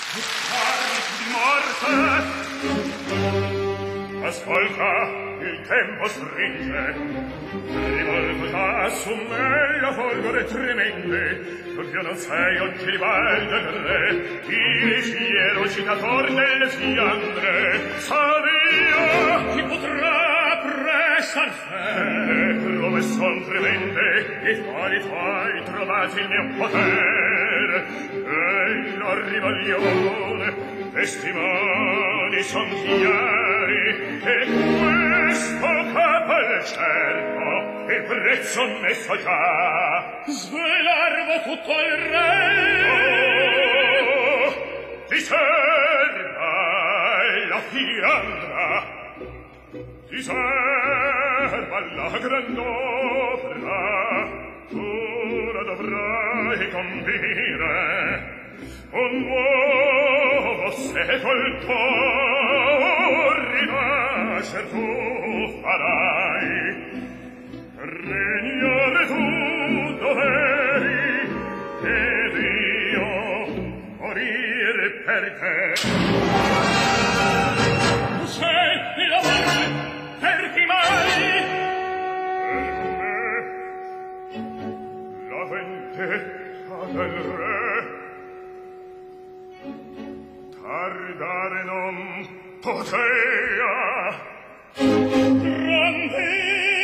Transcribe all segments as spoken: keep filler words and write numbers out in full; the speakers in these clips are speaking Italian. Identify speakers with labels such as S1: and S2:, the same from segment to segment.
S1: Ascolta, il tempo stringe, rivolto già su me la folgore tremende, tu non sei oggi rival del re, il fiero citator delle Fiandre, savia chi potrà prestar fe, prove son tremende, e quali tuoi trovati il mio potere, e la ribellione, testimoni son chiari, e questo capo al cerco, il prezzo messo già, svelarvo tutto il re. Oh, ti serva la Fiandra, ti serva la grandopera, tu la dovrai convire, un nuovo sepolcro rinascer tu farai, regnare tu doveri ed io morire per te. Tu sei la morte per chi mai? Per me la vendetta del re tardare non potea. Grande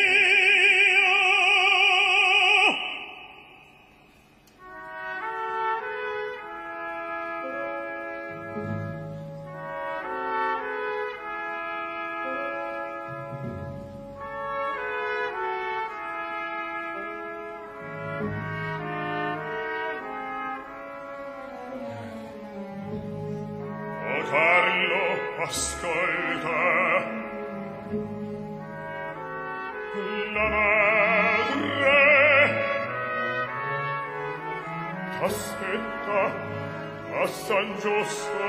S1: ascolta, la madre t'aspetta a San Giusto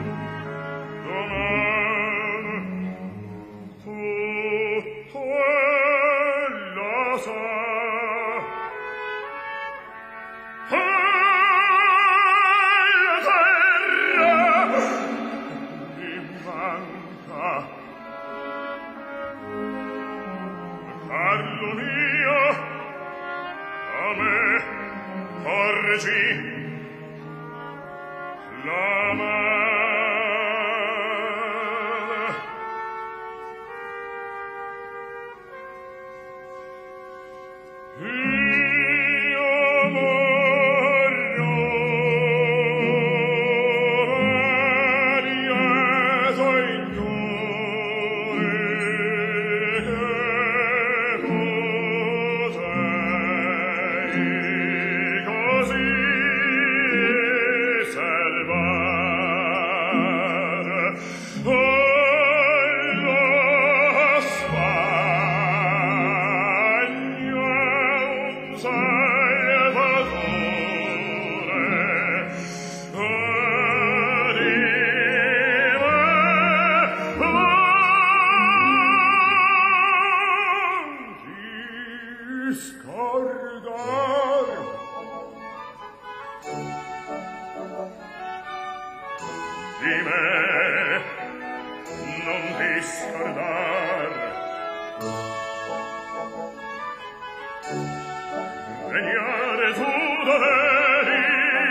S1: domani, tutto ella sa. Carlo mio, a me correggi la mano. Io morro lieto ignore di me non ti scordar. Regnare tu doveri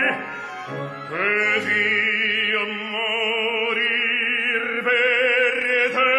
S1: ed io morir per te.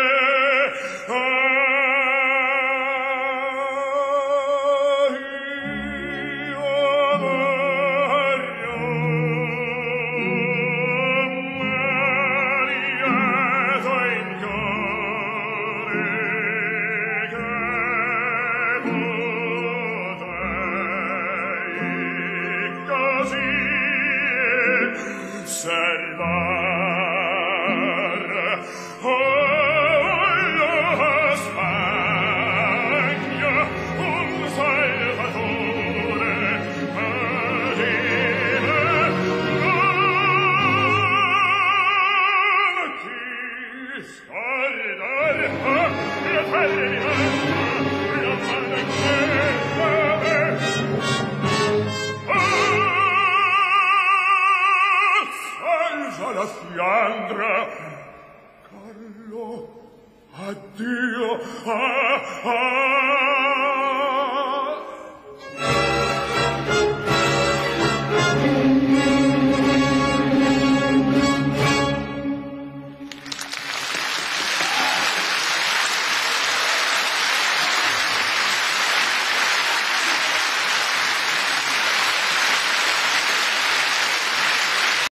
S1: La la si andrà. Carlo, addio, ah, ah.